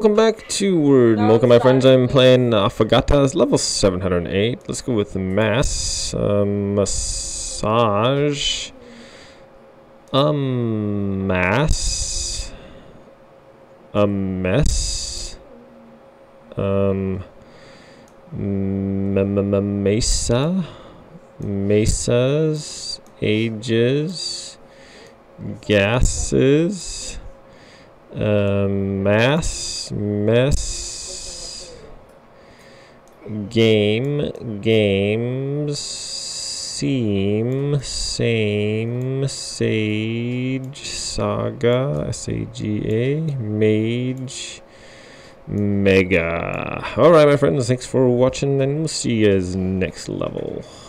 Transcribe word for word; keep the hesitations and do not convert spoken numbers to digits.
Welcome back to Word Mocha, my friends. I'm playing Affogato, level seven hundred eight. Let's go with the mass. Um, massage. Um, mass. A mess. Um, mesa. Mesas. Ages. Gases. Um, mass, mess, game, games, seam, same, sage, saga, S A G A, mage, mega. Alright, my friends, thanks for watching, and we'll see you guys next level.